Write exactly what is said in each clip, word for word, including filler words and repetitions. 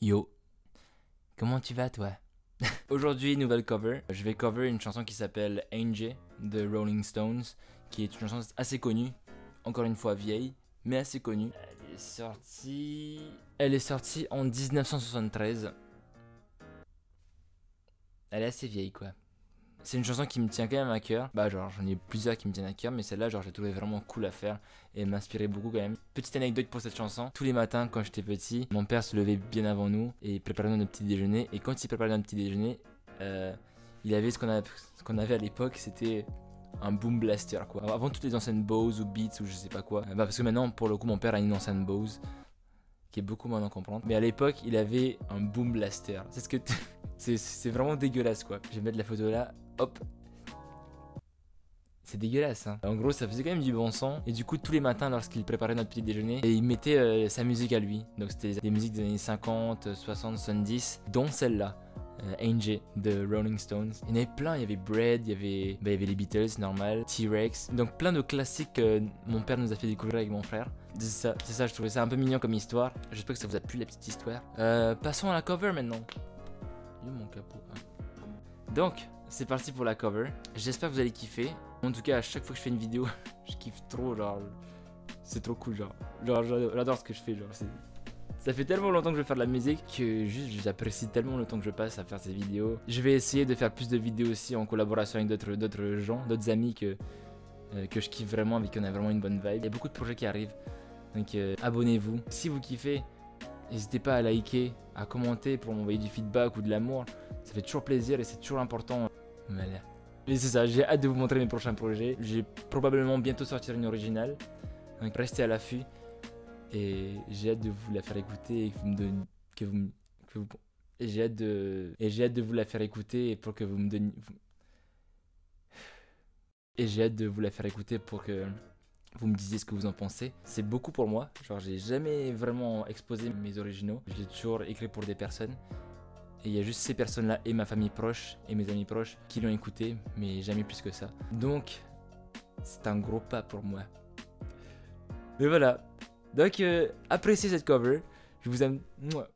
Yo, comment tu vas toi? Aujourd'hui, nouvelle cover. Je vais cover une chanson qui s'appelle Angel de Rolling Stones, qui est une chanson assez connue, encore une fois vieille, mais assez connue. Elle est sortie... Elle est sortie en mille neuf cent soixante-treize. Elle est assez vieille quoi. C'est une chanson qui me tient quand même à cœur. Bah genre j'en ai plusieurs qui me tiennent à cœur, mais celle-là genre je l'ai trouvée vraiment cool à faire et elle m'inspirait beaucoup quand même. Petite anecdote pour cette chanson. Tous les matins quand j'étais petit, mon père se levait bien avant nous et préparait notre petit déjeuner. Et quand il préparait notre petit déjeuner, euh, il avait ce qu'on avait, ce qu'on avait à l'époque, c'était un boom blaster quoi. Alors, avant toutes les anciennes Bose ou Beats ou je sais pas quoi. Bah parce que maintenant pour le coup mon père a une ancienne Bose qui est beaucoup moins à comprendre. Mais à l'époque il avait un boom blaster. C'est ce que c'est vraiment dégueulasse quoi. Je vais mettre la photo là. Hop. C'est dégueulasse hein. En gros ça faisait quand même du bon son. Et du coup tous les matins lorsqu'il préparait notre petit déjeuner, et il mettait euh, sa musique à lui. Donc c'était des musiques des années cinquante, soixante, soixante-dix, dont celle-là, euh, Angel de Rolling Stones. Il y en avait plein, il y avait Bread, il y avait, bah, il y avait les Beatles normal, T-Rex. Donc plein de classiques que mon père nous a fait découvrir avec mon frère. C'est ça, c'est ça, je trouvais ça un peu mignon comme histoire. J'espère que ça vous a plu la petite histoire. Euh, passons à la cover maintenant. Il est où mon capot hein. Donc c'est parti pour la cover. J'espère que vous allez kiffer. En tout cas, à chaque fois que je fais une vidéo, je kiffe trop. Genre, c'est trop cool. Genre, genre j'adore ce que je fais. Genre, ça fait tellement longtemps que je vais faire de la musique que juste j'apprécie tellement le temps que je passe à faire ces vidéos. Je vais essayer de faire plus de vidéos aussi en collaboration avec d'autres d'autres gens, d'autres amis que, euh, que je kiffe vraiment, avec qui on a vraiment une bonne vibe. Il y a beaucoup de projets qui arrivent. Donc euh, abonnez-vous. Si vous kiffez, n'hésitez pas à liker, à commenter pour m'envoyer du feedback ou de l'amour. Ça fait toujours plaisir et c'est toujours important. Mais c'est ça, j'ai hâte de vous montrer mes prochains projets. J'ai probablement bientôt sortir une originale. Donc restez à l'affût. Et j'ai hâte de vous la faire écouter et que vous me donniez... Que vous, que vous, et j'ai hâte de... Et j'ai hâte de vous la faire écouter pour que vous me donniez... Et j'ai hâte de vous la faire écouter pour que vous me disiez ce que vous en pensez. C'est beaucoup pour moi. Genre j'ai jamais vraiment exposé mes originaux. J'ai toujours écrit pour des personnes. Et il y a juste ces personnes-là et ma famille proche et mes amis proches qui l'ont écouté, mais jamais plus que ça. Donc, c'est un gros pas pour moi. Mais voilà. Donc, euh, appréciez cette cover. Je vous aime. Mouah.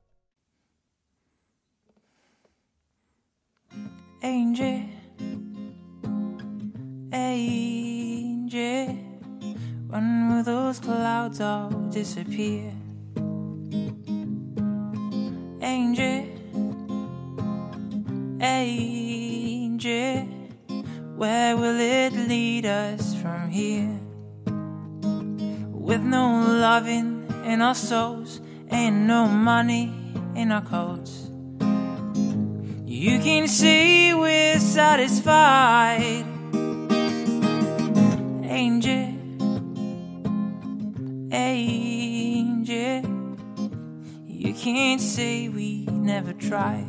Angel, Angel, when will those clouds all disappear? Angel, Angel, where will it lead us from here? With no loving in our souls and no money in our coats, you can see we're satisfied. Angel, Angel, you can't say we never tried.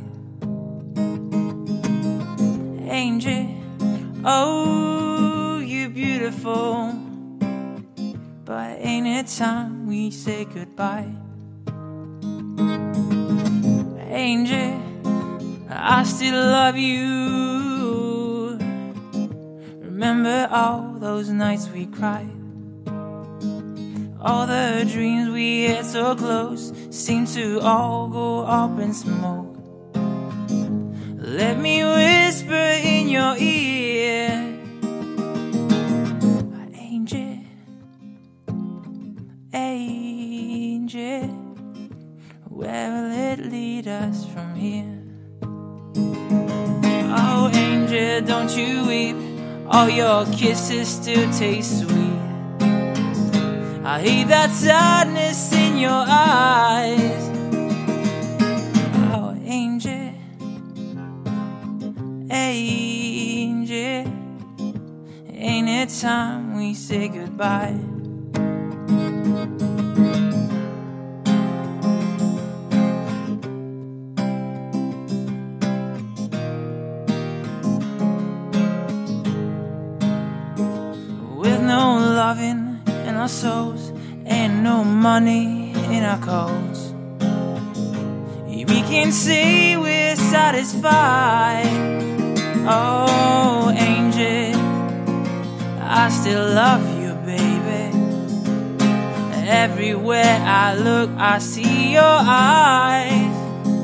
Angel, oh, you're beautiful, but ain't it time we say goodbye? Angel, I still love you. Remember all those nights we cried, all the dreams we had so close seem to all go up in smoke. Let me whisper in your ear, Angel, Angel, where will it lead us from here? Oh, Angel, don't you weep, all your kisses still taste sweet. I hate that sadness in your eyes. Oh, Angel, Angel, ain't it time we say goodbye? With no loving in our souls and no money in our coats, we can say we're satisfied. Oh, Angel, I still love you, baby. Everywhere I look, I see your eyes.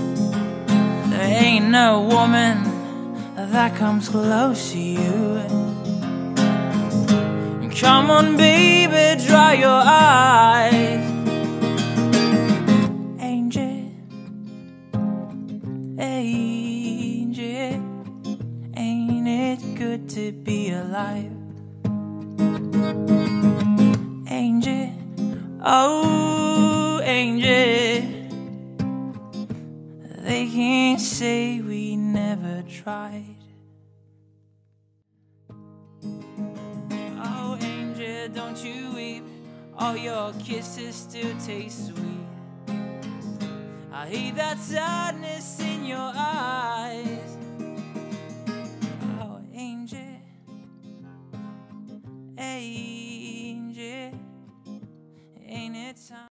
find a woman that comes close to you. Come on, baby, dry your eyes. Angel, angel, ain't it good to be alive? Angel, oh, angel, they can't say we never tried. Oh, angel, don't you weep, all your kisses still taste sweet. I hate that sadness in your eyes.